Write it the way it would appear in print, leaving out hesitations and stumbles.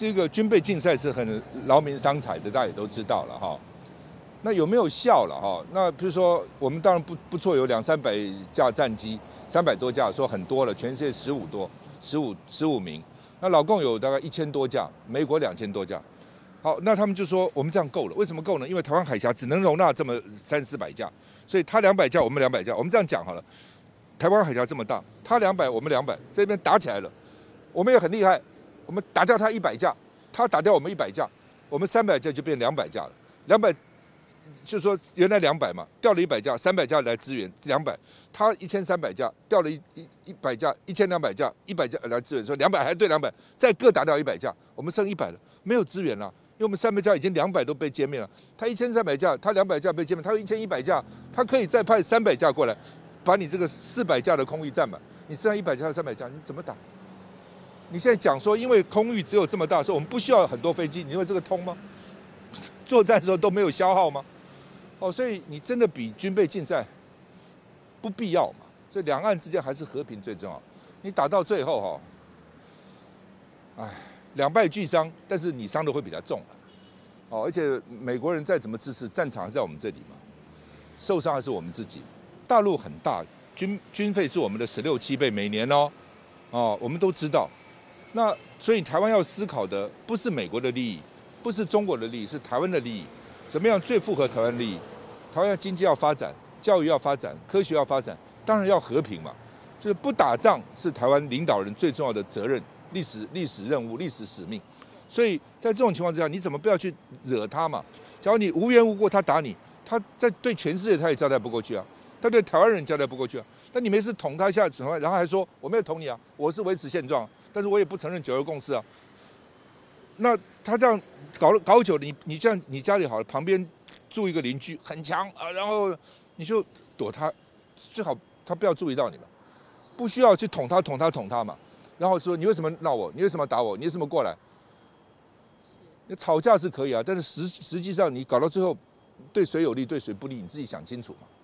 这个军备竞赛是很劳民伤财的，大家也都知道了哈。那有没有效了哈？那比如说，我们当然不错，有200-300架战机，300多架，说很多了，全世界15名。那老共有大概1000多架，美国2000多架。好，那他们就说我们这样够了，为什么够呢？因为台湾海峡只能容纳这么300-400架，所以他200架，我们200架。我们这样讲好了，台湾海峡这么大，他200，我们200，这边打起来了，我们也很厉害，我们打掉他100架，他打掉我们100架，我们300架就变200架了，200。就是说，原来200嘛，掉了100架，300架来支援200，他1300架掉了100架，1200架，100架来支援，说200还对200，再各打掉100架，我们剩100了，没有支援了，因为我们300架已经200都被歼灭了，他1300架，他200架被歼灭，他有1100架，他可以再派300架过来，把你这个400架的空域占满，你剩下100架、300架，你怎么打？你现在讲说，因为空域只有这么大，说我们不需要很多飞机，你认为这个通吗？作战的时候都没有消耗吗？哦，所以你真的比军备竞赛不必要嘛？所以两岸之间还是和平最重要。你打到最后哈，两败俱伤，但是你伤的会比较重哦，而且美国人再怎么支持，战场还在我们这里嘛，受伤还是我们自己。大陆很大，军费是我们的16-17倍每年哦，我们都知道。那所以台湾要思考的不是美国的利益，不是中国的利益，是台湾的利益。怎么样最符合台湾利益？台湾经济要发展，教育要发展，科学要发展，当然要和平嘛。就是不打仗是台湾领导人最重要的责任、历史任务、历史使命。所以在这种情况之下，你怎么不要去惹他嘛？假如你无缘无故他打你，他在对全世界他也交代不过去啊，他对台湾人交代不过去啊。但你没事捅他一下，然后还说我没有捅你啊，我是维持现状，但是我也不承认9·2共识啊。那他这样搞久了，你这样你家里好了，旁边住一个邻居很强啊，然后你就躲他，最好他不要注意到你嘛，不需要去捅他嘛。然后说你为什么闹我？你为什么打我？你为什么过来？你吵架是可以啊，但是实际上你搞到最后，对谁有利对谁不利，你自己想清楚嘛。